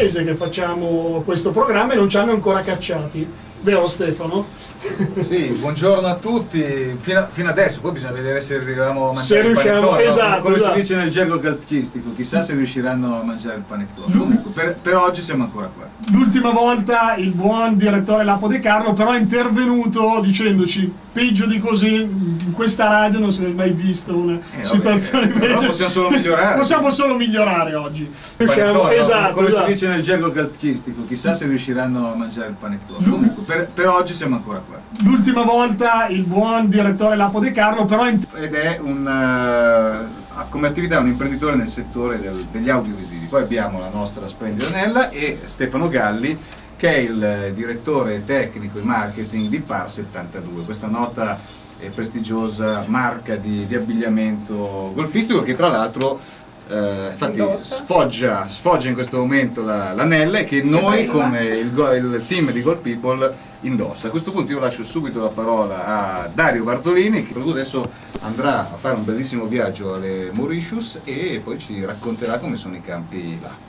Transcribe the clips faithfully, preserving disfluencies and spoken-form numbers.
mese che facciamo questo programma e non ci hanno ancora cacciati, vero Stefano? Sì, buongiorno a tutti, fino, fino adesso, poi bisogna vedere se riusciamo a mangiare se il riusciamo, panettone, esatto, no? Come esatto. si dice nel gergo calcistico, chissà se riusciranno a mangiare il panettone. Comunque, per, per oggi siamo ancora qua. L'ultima volta il buon direttore Lapo De Carlo però è intervenuto dicendoci peggio di così, in questa radio non si è mai visto una eh, situazione vabbè, peggio. possiamo solo migliorare. Possiamo solo migliorare oggi. Panettone, no? Esatto, Come esatto. si dice nel gergo calcistico, chissà se riusciranno a mangiare il panettone. Comunque, per, per oggi siamo ancora qua. L'ultima volta il buon direttore Lapo De Carlo però è ed è un uh, come attività un imprenditore nel settore del, degli audiovisivi. Poi abbiamo la nostra splendida Nella e Stefano Galli, che è il direttore tecnico e marketing di Par settantadue, questa nota e prestigiosa marca di, di abbigliamento golfistico che tra l'altro eh, infatti sfoggia, sfoggia in questo momento la, la Nella e che noi come il, il team di Golf People indossa. A questo punto io lascio subito la parola a Dario Bartolini, che adesso andrà a fare un bellissimo viaggio alle Mauritius e poi ci racconterà come sono i campi là.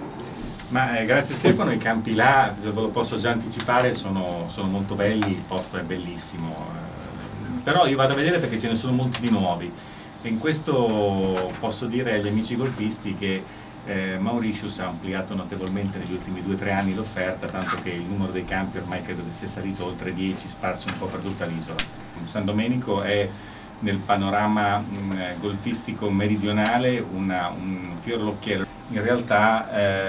Ma eh, grazie Stefano, i campi là, ve lo posso già anticipare, sono, sono molto belli, il posto è bellissimo, eh, però io vado a vedere perché ce ne sono molti di nuovi e in questo posso dire agli amici golfisti che eh, Mauritius ha ampliato notevolmente negli ultimi due o tre anni l'offerta, tanto che il numero dei campi ormai credo che sia salito oltre dieci, sparsi un po' per tutta l'isola. San Domenico è nel panorama mh, golfistico meridionale una, un fior all'occhiello. In realtà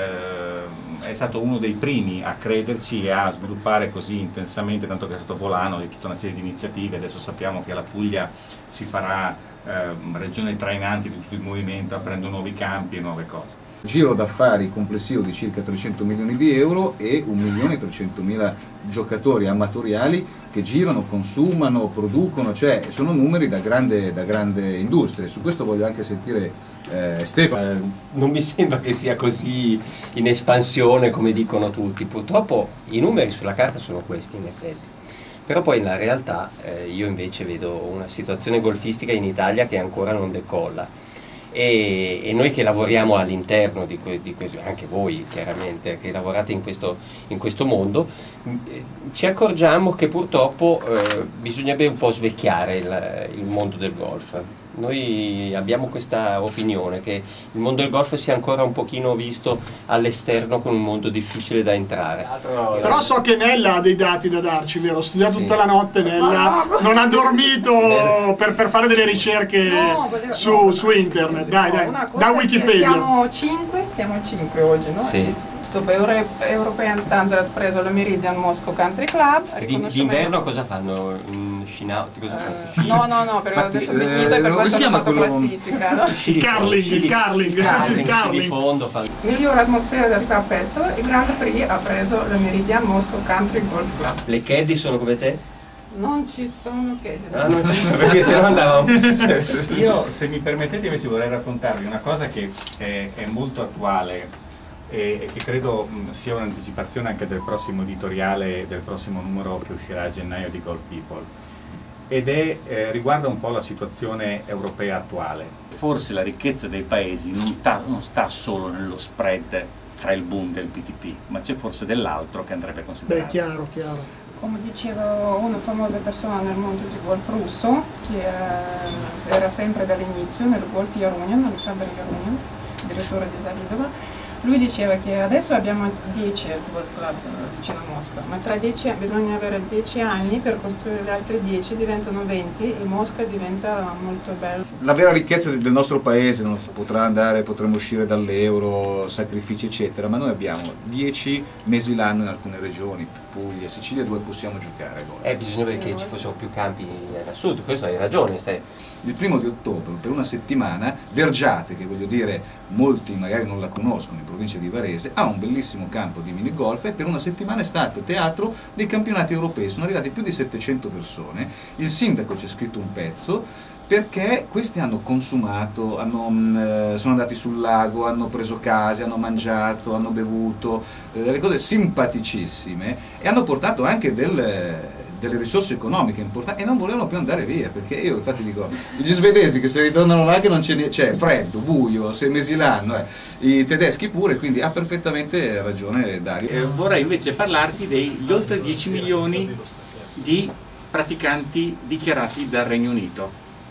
eh, è stato uno dei primi a crederci e a sviluppare così intensamente, tanto che è stato volano di tutta una serie di iniziative. Adesso sappiamo che la Puglia si farà eh, regione trainante di tutto il movimento, aprendo nuovi campi e nuove cose. Giro d'affari complessivo di circa trecento milioni di euro e un milione e trecentomila giocatori amatoriali che girano, consumano, producono, cioè sono numeri da grande, da grande industria. Su questo voglio anche sentire eh, Stefano. Eh, non mi sembra che sia così in espansione come dicono tutti, purtroppo i numeri sulla carta sono questi in effetti. Però poi nella realtà eh, io invece vedo una situazione golfistica in Italia che ancora non decolla. E, e noi che lavoriamo all'interno di, que, di questo, anche voi chiaramente che lavorate in questo, in questo mondo, eh, ci accorgiamo che purtroppo eh, bisognerebbe un po' svecchiare il, il mondo del golf. Noi abbiamo questa opinione che il mondo del golf sia ancora un pochino visto all'esterno come un mondo difficile da entrare. Però so che Nella ha dei dati da darci, vero? Ho studiato sì. tutta la notte, Nella non ha dormito per, per fare delle ricerche no, volevo, su, no, su internet, dai, dai, da Wikipedia. Siamo cinque, siamo cinque oggi, no? Sì. Dopo Euro European Standard ha preso la Meridian Moscow Country Club. D'inverno cosa fanno? In Shinao? Cosa fanno? Uh, no, no, no, perché adesso è finito e per questo hanno fatto classifica. No? Il curling, il curling, il curling. Di fondo fa... Migliore atmosfera del Cup Festival, il Grand Prix ha preso la Meridian Moscow Country Golf Club. Le caddy sono come te? Non ci sono caddy. Ah, non ci sono, perché se no andavamo. Io, se mi permettete, invece vorrei raccontarvi una cosa che è, è molto attuale e che credo sia un'anticipazione anche del prossimo editoriale, del prossimo numero che uscirà a gennaio di Golf People, ed è, eh, riguarda un po' la situazione europea attuale. Forse la ricchezza dei paesi non, non sta solo nello spread tra il Bund e il B T P, ma c'è forse dell'altro che andrebbe considerato. Beh, chiaro, chiaro. Come diceva una famosa persona nel mondo del golf russo, che eh, era sempre dall'inizio nel Golf Yarunian, Alexander Yarunian, direttore di Zavidova, lui diceva che adesso abbiamo dieci golf club vicino a Mosca, ma tra dieci bisogna avere dieci anni per costruire gli altri dieci, diventano venti e Mosca diventa molto bello. La vera ricchezza del nostro paese non potrà andare, potremo uscire dall'euro, sacrifici eccetera, ma noi abbiamo dieci mesi l'anno in alcune regioni, Puglia, Sicilia, dove possiamo giocare. Eh, bisognerebbe che ci fossero più campi al sud, questo hai ragione. Stai. Il primo di ottobre, per una settimana, Vergiate, che voglio dire molti magari non la conoscono, in provincia di Varese, ha un bellissimo campo di minigolf e per una settimana è stato teatro dei campionati europei, sono arrivati più di settecento persone, il sindaco ci ha scritto un pezzo perché questi hanno consumato, hanno, eh, sono andati sul lago, hanno preso case, hanno mangiato, hanno bevuto, eh, delle cose simpaticissime e hanno portato anche del... delle risorse economiche importanti e non volevano più andare via, perché io infatti dico, gli svedesi che se ritornano là che non c'è, c'è freddo, buio, sei mesi l'anno, eh. I tedeschi pure, quindi ha perfettamente ragione Dario. Eh, vorrei invece parlarti degli oltre dieci milioni di praticanti dichiarati dal Regno Unito.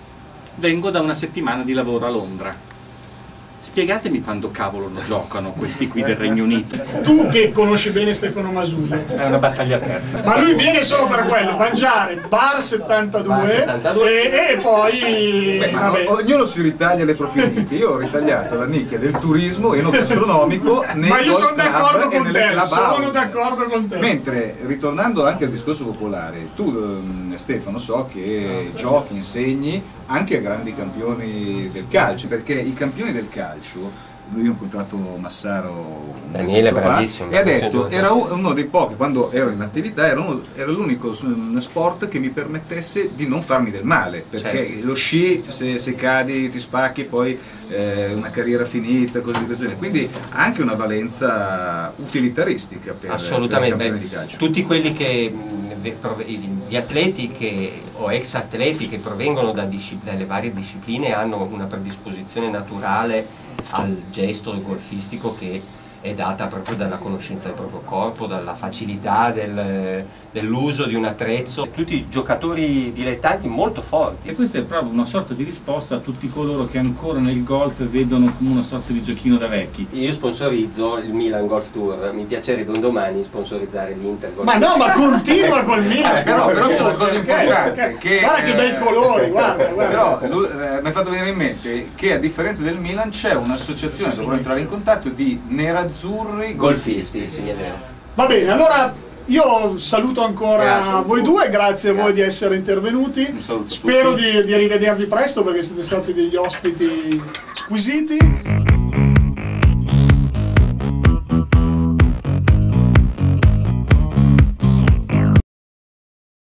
Vengo da una settimana di lavoro a Londra. Spiegatemi quando cavolo lo giocano questi qui del Regno Unito. Tu che conosci bene Stefano Masullo. È una battaglia persa. Ma lui viene solo per quello, mangiare bar settantadue, Bar settantadue. E, e poi... Beh, ma vabbè. ognuno si ritaglia le proprie nicchie. Io ho ritagliato la nicchia del turismo enogastronomico nei Ma io golf sono d'accordo club e con nelle te, club sono house. d'accordo con te. Mentre, ritornando anche al discorso popolare, tu ehm, Stefano so che giochi, insegni anche a grandi campioni del calcio, perché i campioni del calcio, io ho incontrato Massaro un Daniele, mesetto fa, bravissimo, e ha bravissimo detto, giocatore. era uno dei pochi, quando ero in attività, era, uno- era l'unico sport che mi permettesse di non farmi del male, perché Certo. lo sci, se, se cadi ti spacchi, poi eh, una carriera finita, cose di questo genere, quindi ha anche una valenza utilitaristica per, Assolutamente. per i campioni Beh, di calcio. tutti quelli che mh, ve- prove- gli atleti che, o ex atleti che provengono da disci- dalle varie discipline hanno una predisposizione naturale al gesto golfistico che è data proprio dalla conoscenza del proprio corpo, dalla facilità del- dell'uso di un attrezzo, tutti giocatori dilettanti molto forti. E questa è proprio una sorta di risposta a tutti coloro che ancora nel golf vedono come una sorta di giochino da vecchi. Io sponsorizzo il Milan Golf Tour, mi piacerebbe un domani sponsorizzare l'Inter Golf Ma no, ma continua col Milan. Eh, però, però c'è una cosa Perché? importante Perché? che, guarda che eh, bei colori, guarda, guarda. però lu- eh, mi è fatto venire in mente che a differenza del Milan c'è un'associazione, dovrò entrare in contatto, di nerazzurri golfisti. golfisti, sì, è vero. Va bene, allora io saluto ancora Grazie. voi due, grazie a voi Grazie. di essere intervenuti. Un saluto a Spero tutti. di, di rivedervi presto perché siete stati degli ospiti squisiti.